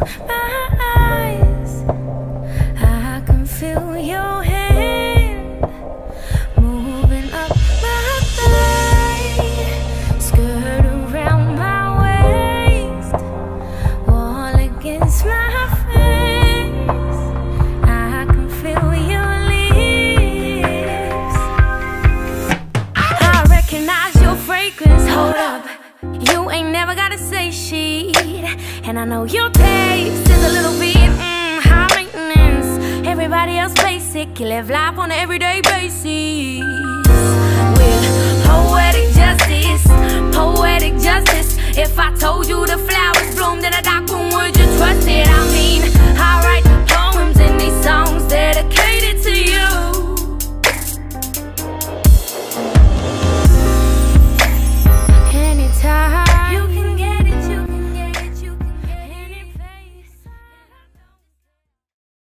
my eyes, I can feel your hand moving up my thigh, skirt around my waist, wall against my face. I can feel your lips. I recognize your fragrance. Hold up, you ain't never gotta say shit. And I know your taste is a little bit high maintenance. Everybody else basic, you live life on an everyday basis. With poetic justice, poetic justice. If I told you the flowers bloom in a dark room, would you trust it? I mean,